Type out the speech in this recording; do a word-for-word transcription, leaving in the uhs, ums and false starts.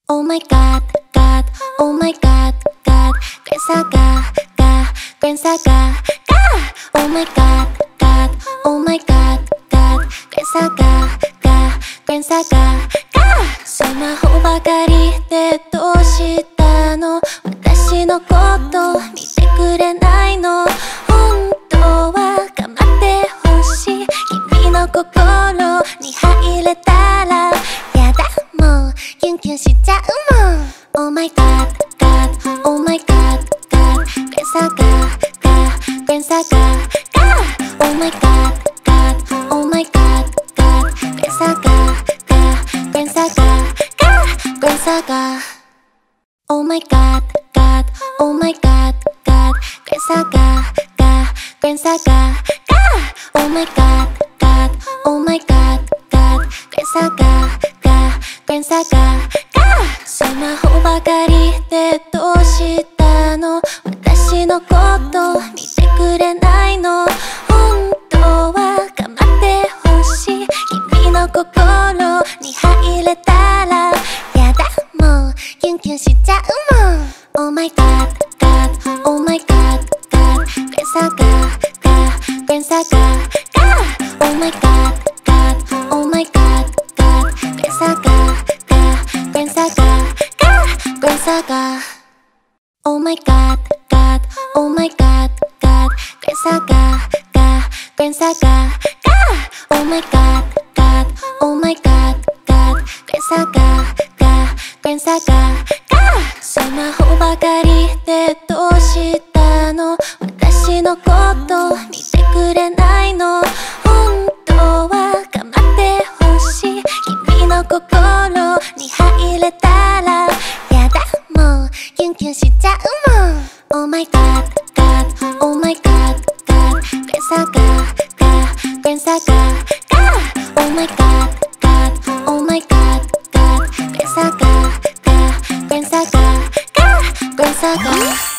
Oh my god, god, oh my god, god, Gran Saga, ga, Gran Saga, ga. Oh my god, god, oh my god, god, Gran Saga, ga, Gran Saga, ga. スマホばかりでどうしたの？私のこと見てくれないの？本当は構ってほしい。君の心に入れたらやだもうキュンキュンしちゃうもん。 Oh my god, god, oh my god, god, Gran Saga, ga, Gran Saga, ga. Oh my god, god, oh my god, god, Gran Saga, ga, Gran Saga, ga, Gran Saga. Oh my god, god, oh my god, god, Gran Saga, ga, Gran Saga, ga. Oh my god, god, oh my god, god, Gran Saga, ga, Gran Saga, ga. スマホばかりでどうしたの？私のこと見てくれないの？本当は構ってほしい。君の心に入れたらやだもうキュンキュンしちゃうもん。 Oh my god, god, oh my god, god, Gran Saga, ga, Gran Saga, ga. Oh my god, god, oh my god, god, Gran Saga, ga, Gran Saga, ga, Gran Saga. Oh my god, god, oh my god, god, Gran Saga, ga, Gran Saga, ga. Oh my god, god, oh my god, god, Gran Saga, ga, Gran Saga, ga. スマホばかりでどうしたの？私のこと見てくれないの？本当は構ってほしい。君の心に入れたらやだもうキュンキュンしちゃうもん。 Oh my god, god, oh my god, god, Gran Saga, ga, Gran Saga, ga. Oh my god, god, oh my god, god, Gran Saga, ga, Gran Saga, ga, Gran Saga.